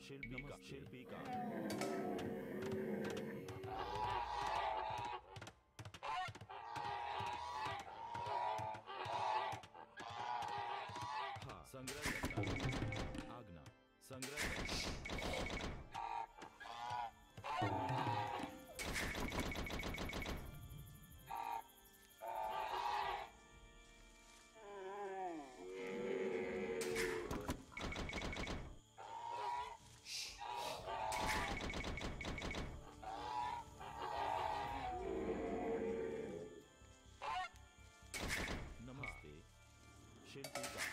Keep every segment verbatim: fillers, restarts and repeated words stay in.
शिल्पी का शिल्पी का हाँ संग्रह करता आज्ञा संग्रह करता नमस्ते शिल्पी का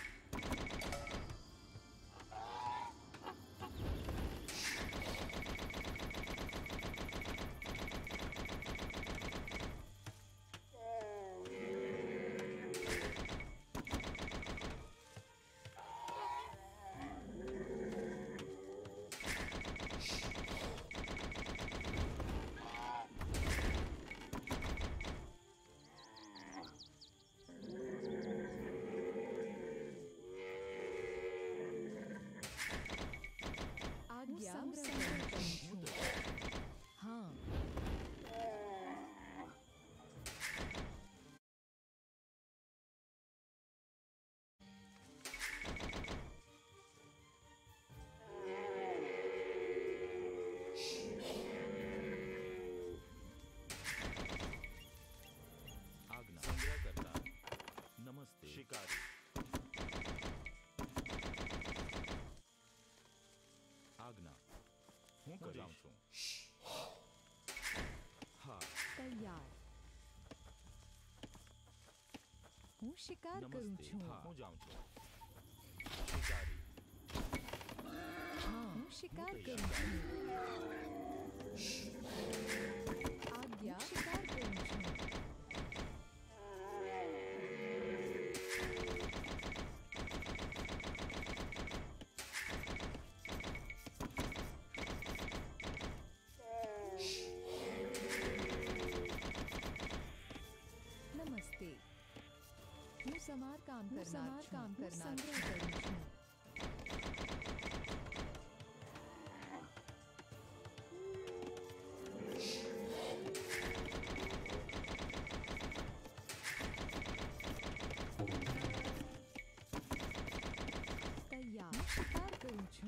आज्ञा हाँ आज्ञा संग्रह करता नमस्ते शिकारी आज्ञा हूँ कर जाऊँ छू हाँ तैयार हूँ शिकार करूँ नमस्ते छू हाँ हूँ जाऊँ छू शिकारी हाँ हूँ शिकार हूँ करूँ तैयार। छू आज्ञा शिकार करूँ छू नमस्ते हूँ समार काम करना समार काम करना करूँ छू तैयार शिकार करूँ छू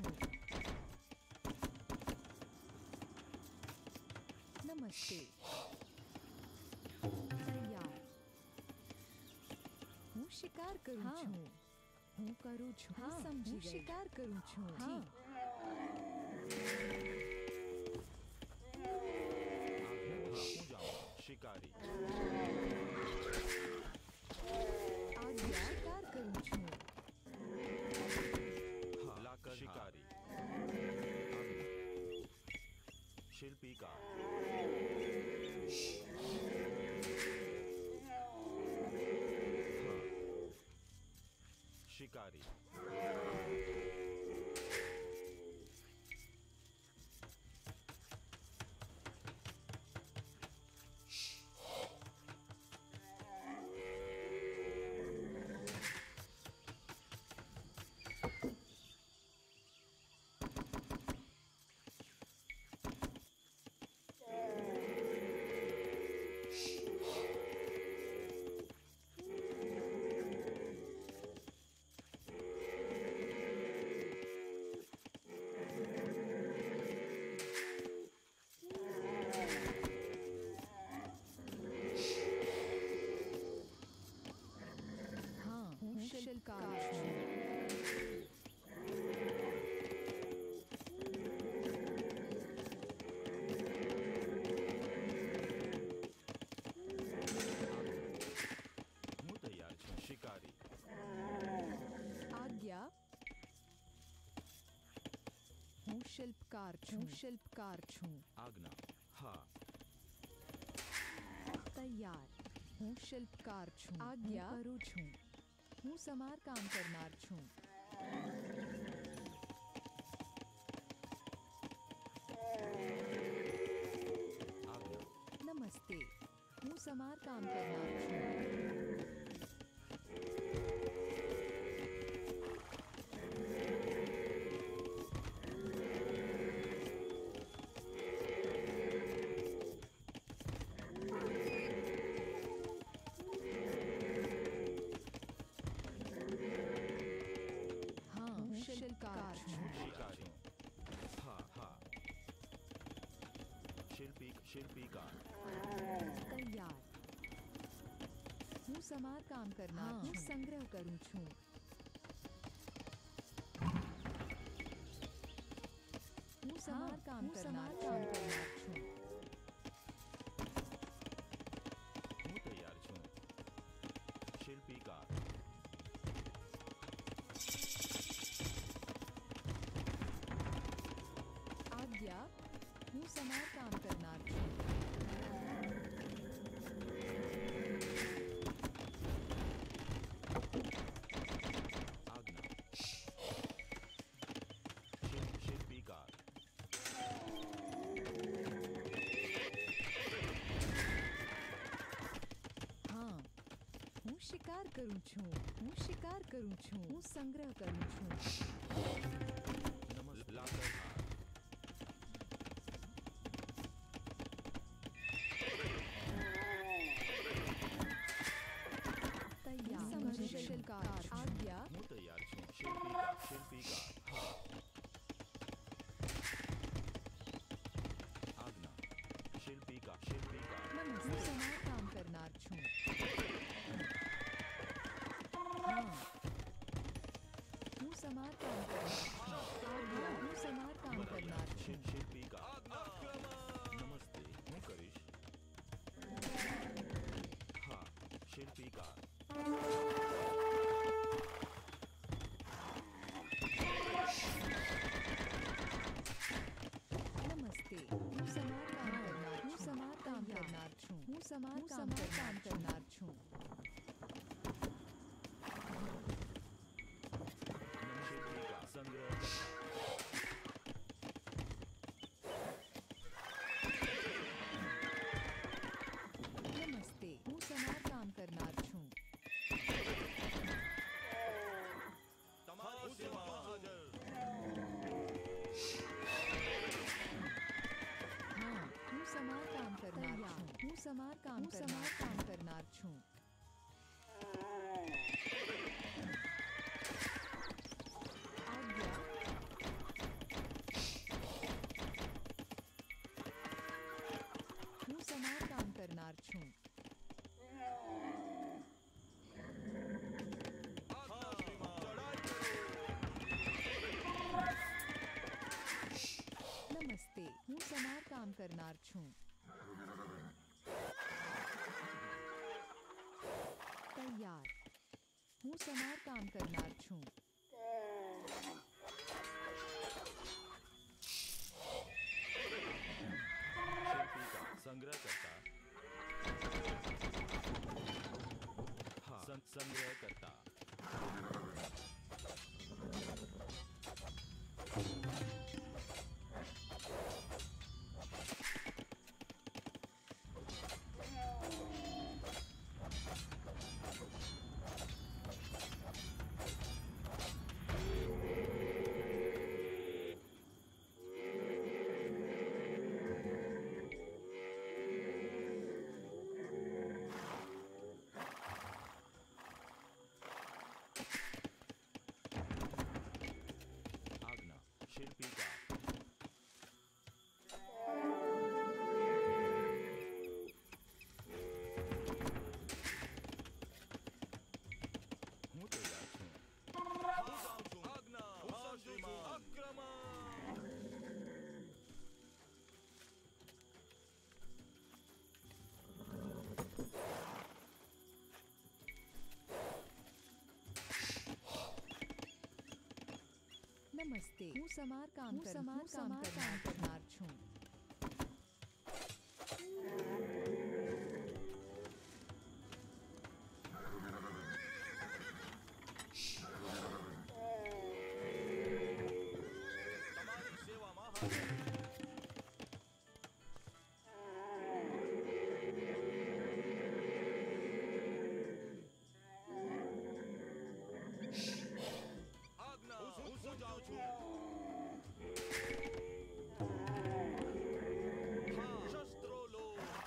नमस्ते तैयार हूँ शिकार करूँ हाँ। छू हूँ करूँ छू हाँ, समझी हूँ गई। शिकार करूँ छू हाँ। आज्ञा हाँ हूँ जाऊँ शिकारी आज्ञा शिकार करूँ छू हाँ लाकर शिकारी आज्ञा शिल्पी का हाँ शिकारी हाँ हूँ शिल्पकार छू हूँ तैयार छू शिकारी आज्ञा हूँ शिल्पकार छू शिल्पकार छू आज्ञा हाँ तैयार हूँ शिल्पकार छू आज्ञा करूँ छू हूँ समार काम करनार छू आज्ञा नमस्ते हूँ समार काम करनार छू शिल्पीकार તૈયાર હું સમારકામ કરનાર હા. હું સંગ્રહ કરું છું હું સમારકામ હું કરનાર સમારકામ કરનાર છું હું તૈયાર છું शिल्पीकार આજ્ઞા હું સમારકામ કરનાર છું आज्ञा शिल शिल्पीकार હા હું શિકાર કરું છું હું શિકાર કરું છું હું સંગ્રહ કરું છું नमस् लाकरहार તૈયાર સંઘર્ષ શિલ્પકાર છું. આજ્ઞા હું તૈયાર છું शिल्पीकार शिल्पीकार आज्ञा शिल्पीकार शिल्पीकार નમસ્તે હું સમારકામ કરનાર છું હા હું સમારકામ કરનાર છું આજ્ઞા હું સમારકામ કરનાર છું शिल शिल्पीकार नमस्ते હું કરીશ હા शिल्पीकार નમસ્તે હું સમારકામ કરનાર હું સમારકામ કરનાર છું હું સમારકામ સમારકામ કરનાર છું शिल्पीकार संग्रह નમસ્તે હું સમારકામ કરનાર છું તમારી સેવામાં હાજર હા હું સમારકામ કરનાર છું હું સમારકામ હું સમારકામ કરનાર છું આજ્ઞા હું સમારકામ કરનાર છું નમસ્તે હું સમારકામ કરનાર છું તૈયાર હું સમારકામ કરનાર છું शिल्पीकार संग्रह करता हाँ सं, संग्रह करता आज्ञा शिल्पीकार હું તૈયાર છું આજ્ઞા હા શ્રીમાન આક્રમણ નમસ્તે હું સમારકામ હું સમારકામ કરનાર છું તમારી સેવામાં હાજર આજ્ઞા હું શું જાઉં છું હા શસ્ત્રો લો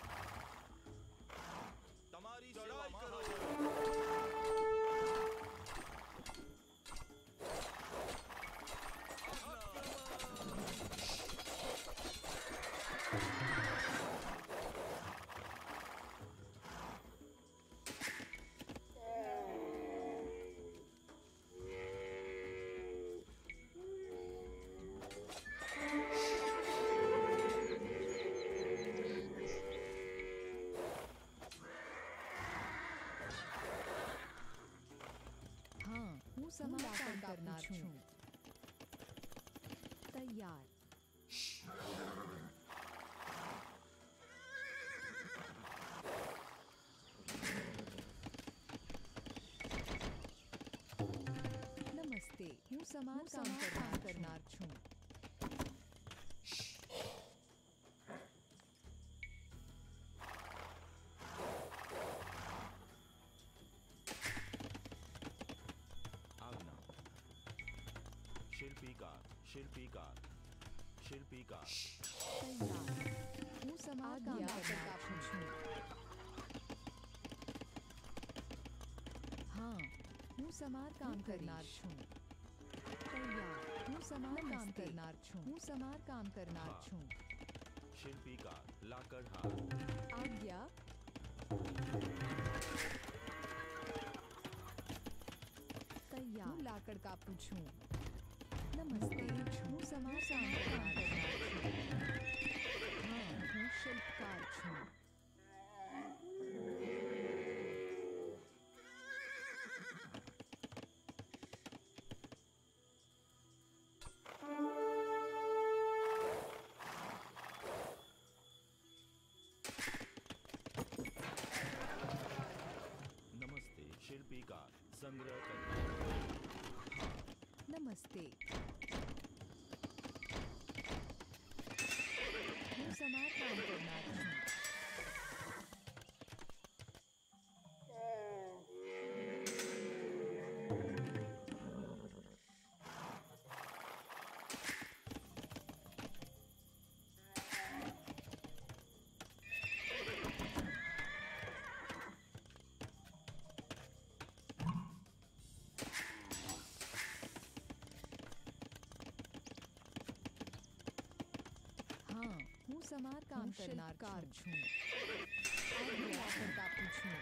તમારી સેવામાં હાજર समार काम करना छूं। तैयार। नमस्ते, हूँ समार काम करनार करनार छूं। आज्ञा। शिल्पीकार शिल्पीकार शिल्पीकार तैयार। हूँ समार काम करनार छूं। हाँ, हूँ समार काम करनार छूं। तैयार। हूँ समार काम करनार छूं। हूँ समार काम करनार हाँ। छूं। शिल्पीकार लाकड़हार आज्ञा। तैयार। हूँ लाकड़ का पूछूं। नमस्ते, हूँ समार काम करनार छूं। हाँ, हूँ शिल्पकार छूं। नमस्ते शिल्पीकार संग्रह करना नमस्ते। हूँ समार काम करनार छूं। हाँ, हूँ समार काम करनार छूं। आज्ञा लाकड़ का पूछूं।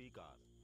સ્વીકાર.